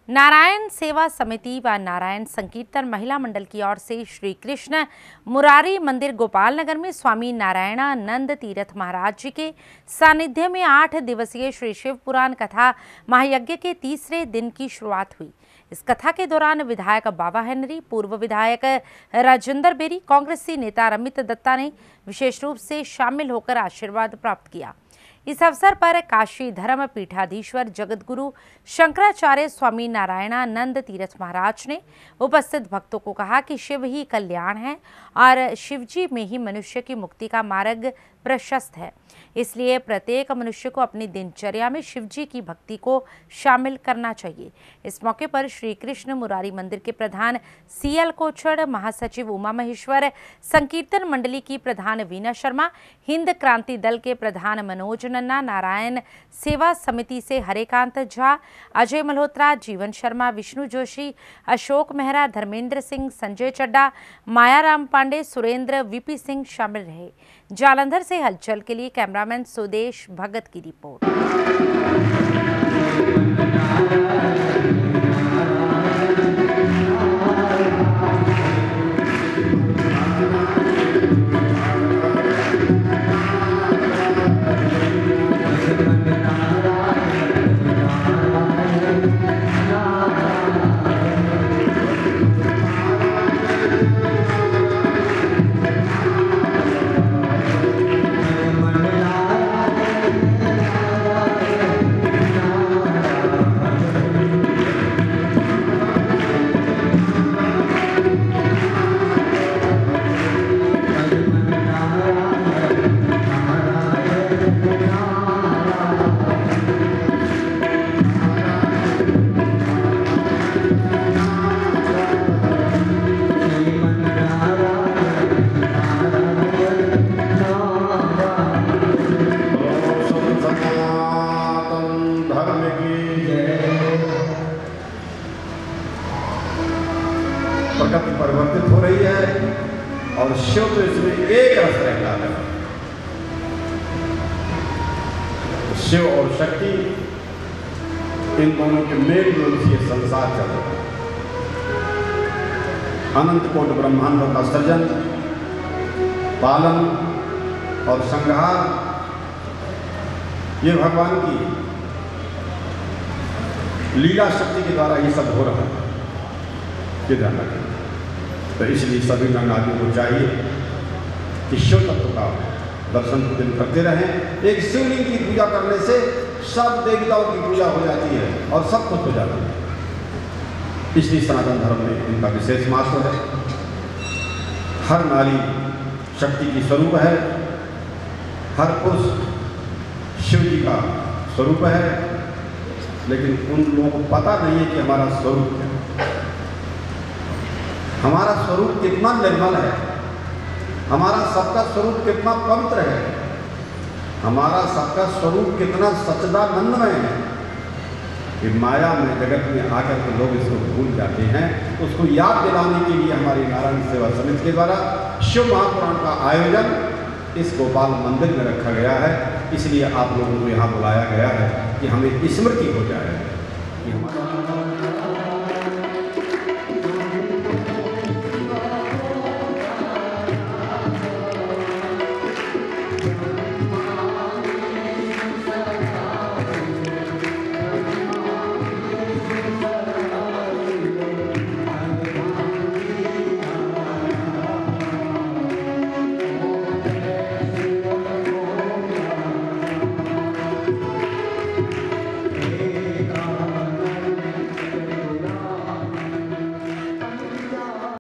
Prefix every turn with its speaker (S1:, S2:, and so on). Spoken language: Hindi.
S1: नारायण सेवा समिति व नारायण संकीर्तन महिला मंडल की ओर से श्री कृष्ण मुरारी मंदिर गोपाल नगर में स्वामी नारायणानंद तीर्थ महाराज जी के सानिध्य में 8 दिवसीय श्री शिव पुराण कथा महायज्ञ के तीसरे दिन की शुरुआत हुई। इस कथा के दौरान विधायक बाबा हेनरी, पूर्व विधायक राजेंद्र बेरी, कांग्रेसी नेता रमित दत्ता ने विशेष रूप से शामिल होकर आशीर्वाद प्राप्त किया। इस अवसर पर काशी धर्म पीठाधीश्वर जगतगुरु शंकराचार्य स्वामी नारायणानंद तीर्थ महाराज ने उपस्थित भक्तों को कहा कि शिव ही कल्याण है और शिवजी में ही मनुष्य की मुक्ति का मार्ग प्रशस्त है। इसलिए प्रत्येक मनुष्य को अपनी दिनचर्या में शिवजी की भक्ति को शामिल करना चाहिए। इस मौके पर श्री कृष्ण मुरारी मंदिर के प्रधान CL कोचड़, महासचिव उमा महेश्वर, संकीर्तन मंडली की प्रधान वीना शर्मा, हिंद क्रांति दल के प्रधान मनोज नन्ना, नारायण सेवा समिति से हरेकांत झा, अजय मल्होत्रा, जीवन शर्मा, विष्णु जोशी, अशोक मेहरा, धर्मेंद्र सिंह, संजय चड्डा, मायाराम पांडे, सुरेंद्र, VP सिंह शामिल रहे। जालंधर से हलचल के लिए कैमरामैन सुदेश भगत की रिपोर्ट।
S2: प्रकृति परिवर्तित हो रही है और शिव तो इसमें एक रस रहता है। शिव और शक्ति, इन दोनों के मेल जोल से ये संसार चल रहा है। अनंत कोटि ब्रह्मांडों का सृजन, पालन और संहार, ये भगवान की लीला शक्ति के द्वारा ये सब हो रहा है। ये ध्यान रखें। तो इसलिए सभी गंगादियों को चाहिए कि शिव तत्व का दर्शन दिन करते रहें। एक शिवलिंग की पूजा करने से सब देवताओं की पूजा हो जाती है और सब कुछ हो जाती है। इसलिए सनातन धर्म में इनका विशेष महत्व है। हर नारी शक्ति की स्वरूप है, हर पुरुष शिव जी का स्वरूप है, लेकिन उन लोगों को पता नहीं है कि हमारा स्वरूप क्या है। हमारा स्वरूप कितना निर्मल है, हमारा सबका स्वरूप कितना पवित्र है, हमारा सबका स्वरूप कितना सच्चिदानंदमय है कि माया में जगत में आकर के लोग इसको भूल जाते हैं। उसको याद दिलाने के लिए हमारी नारायण सेवा समिति के द्वारा शिव महापुराण का आयोजन इस गोपाल मंदिर में रखा गया है। इसलिए आप लोगों को यहाँ बुलाया गया है कि हमें स्मृति हो जाए।